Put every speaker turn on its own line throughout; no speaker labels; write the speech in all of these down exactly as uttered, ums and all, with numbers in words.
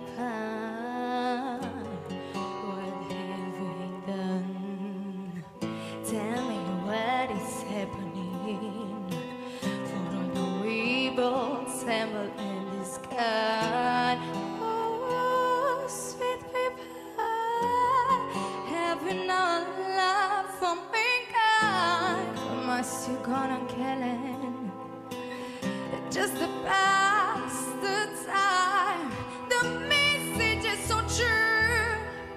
apart. What have we done? Tell me what is happening. For all the weevils assembled in the sky. Oh, sweet people, have you no love for me, God? Or must you gonna kill it? Just the past the time. The message is so true.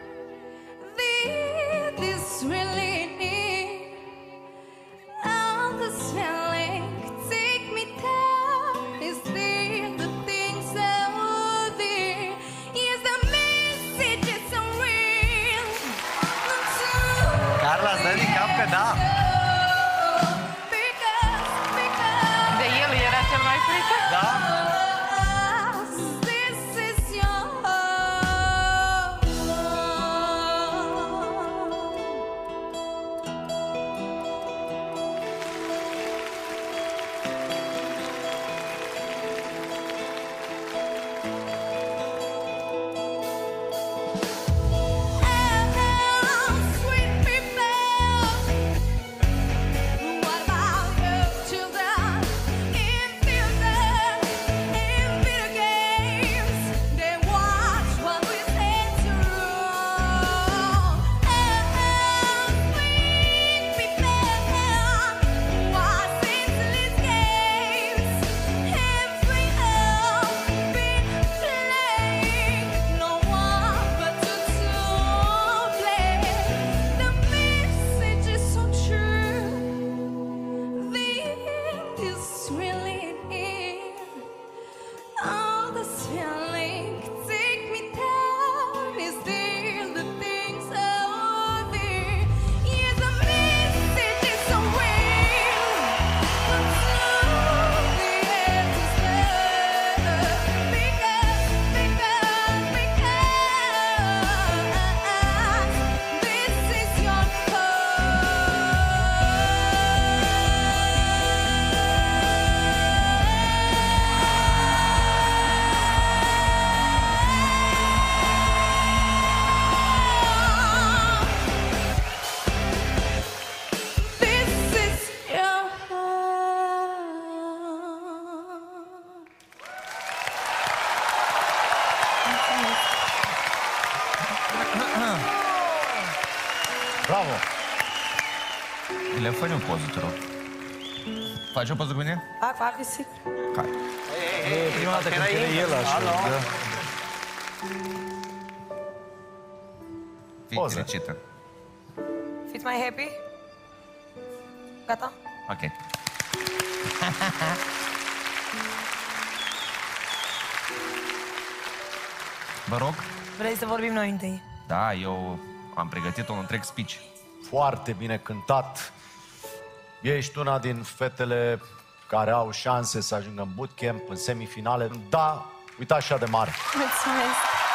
This is really near. Now this feeling take me down. Is still the things out there. Yes, the message is so real.
Carla, stai din cap că da.
De el era cel mai frică?
Da? Bravo!
Le fă o poză, te rog. Faci o poză cu mine?
Fac, fac, sigur.
Hai.
E prima dată când cere el așa. Da.
Fii fericită.
Fiți mai happy? Gata?
Ok. Vă rog?
Vrei să vorbim noi întâi?
Da, eu am pregătit un întreg speech.
Foarte bine cântat. Ești una din fetele care au șanse să ajungă în bootcamp, în semifinale. Da, uite așa de mare.
Mulțumesc.